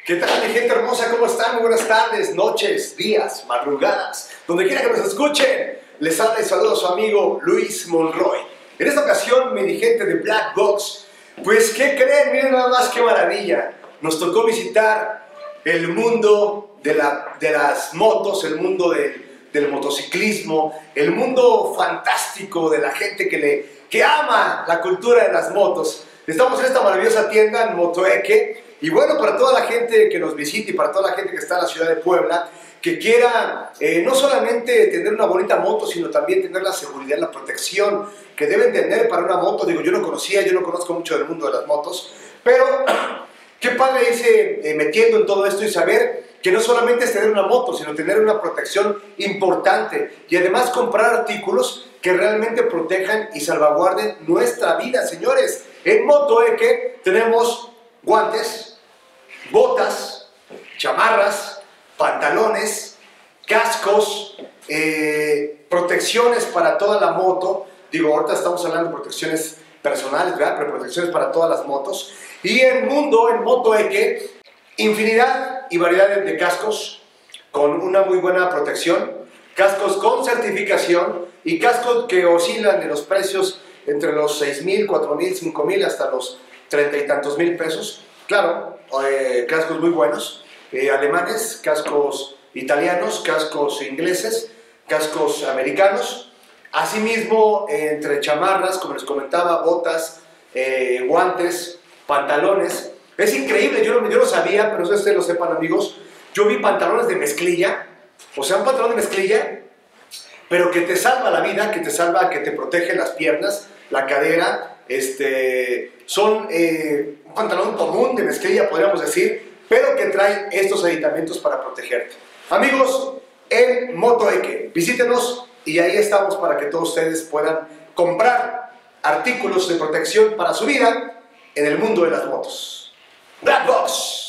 ¿Qué tal, mi gente hermosa? ¿Cómo están? Muy buenas tardes, noches, días, madrugadas, donde quiera que nos escuchen. Les habla y saludo a su amigo Luis Monroy. En esta ocasión, mi gente de Black Box, pues, ¿qué creen? Miren nada más qué maravilla. Nos tocó visitar el mundo de las motos, el mundo del motociclismo, el mundo fantástico de la gente que ama la cultura de las motos. Estamos en esta maravillosa tienda, en Motoeque. Y bueno, para toda la gente que nos visite y para toda la gente que está en la ciudad de Puebla, que quiera no solamente tener una bonita moto, sino también tener la seguridad, la protección que deben tener para una moto. Digo, yo no conozco mucho del mundo de las motos, pero qué padre irse metiendo en todo esto y saber que no solamente es tener una moto, sino tener una protección importante y además comprar artículos que realmente protejan y salvaguarden nuestra vida, señores. En Motoeque tenemos guantes, botas, chamarras, pantalones, cascos, protecciones para toda la moto. Digo, ahorita estamos hablando de protecciones personales, ¿verdad? Pero protecciones para todas las motos. Y en Motoeque, infinidad y variedades de cascos con una muy buena protección, cascos con certificación y cascos que oscilan en los precios entre los 6,000, 4,000, 5,000 hasta los 30 y tantos mil pesos. Claro, cascos muy buenos, alemanes, cascos italianos, cascos ingleses, cascos americanos. Asimismo, entre chamarras, como les comentaba, botas, guantes, pantalones. Es increíble, yo no sabía, pero eso ustedes lo sepan, amigos. Yo vi pantalones de mezclilla, o sea, un pantalón de mezclilla, pero que te salva la vida, que te protege las piernas, la cadera. Son un pantalón común de mezclilla, podríamos decir, pero que trae estos aditamentos para protegerte. Amigos, en Motoeque, visítenos y ahí estamos para que todos ustedes puedan comprar artículos de protección para su vida en el mundo de las motos. Black Box.